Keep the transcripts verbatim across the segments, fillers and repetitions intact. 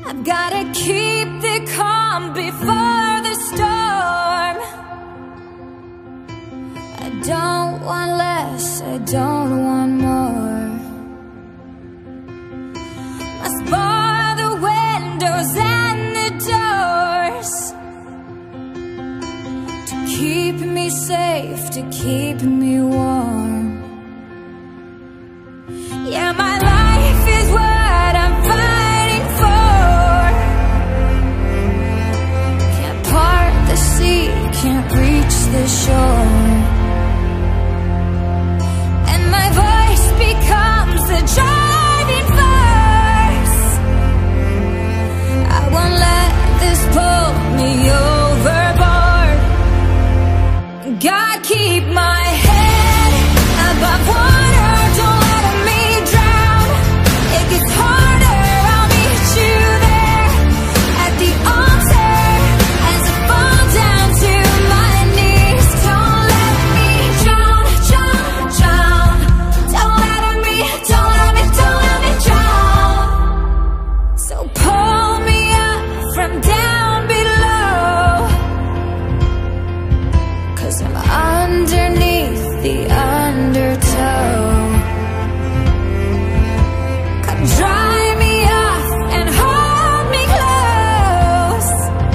I've gotta keep the calm before the storm. I don't want less, I don't want more. Must bar the windows and the doors to keep me safe, to keep me warm. Yeah, my life is what I'm fighting for. Can't part the sea, can't reach the shore. And my voice becomes the driving force. I won't let this pull me overboard. God, keep my head above water. Don't let me drown. It gets harder, I'll meet you there at the altar as I fall down to my knees. Don't let me drown, drown, drown. Don't let me, don't let me, don't let me drown. So pull me up from down below, 'cause I'm underneath the undertow. Come dry me off and hold me close.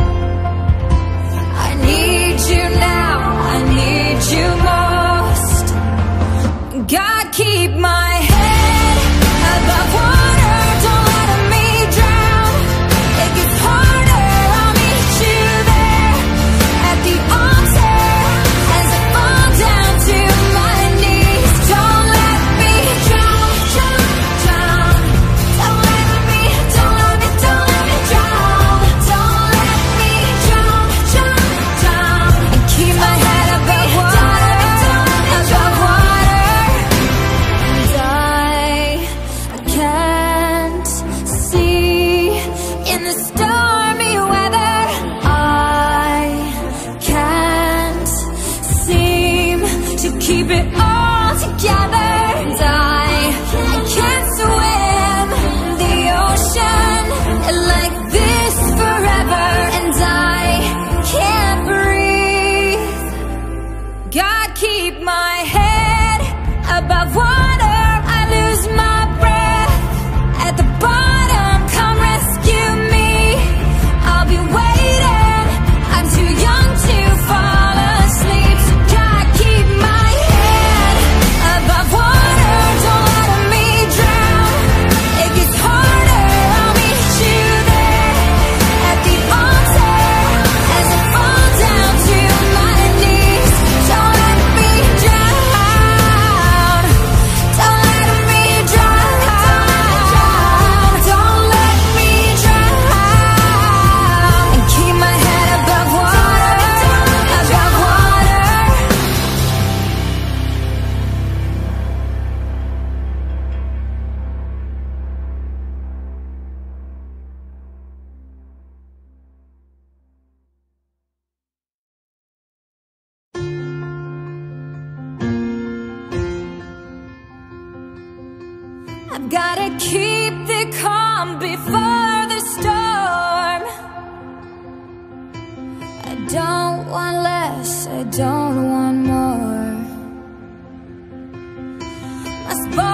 I need you now, I need you most. God, keep my head above water. Don't let me drown. It gets harder, I'll meet you there at the altar as I fall down to my knees. Don't let me drown, drown, drown. Don't let me, don't let me, don't let me drown. Don't let me drown, drown, drown. And keep my head above water, above water. And I, I can't see in the stormy weather. I can't seem to keep it all together. And I, I can't swim the ocean like this forever. And I can't breathe. God, keep my head above water. I lose my breath at the bottom. Come rescue me, I'll be waiting. I'm too young to fall asleep. So God, keep my head above water. Don't let me drown. It gets harder, I'll meet you there at the altar as I fall down to my knees. Don't let me drown. Don't let me drown. Don't let me drown. And keep my head above water, above water. I've gotta keep the calm before the storm. I don't want less, I don't want more. Must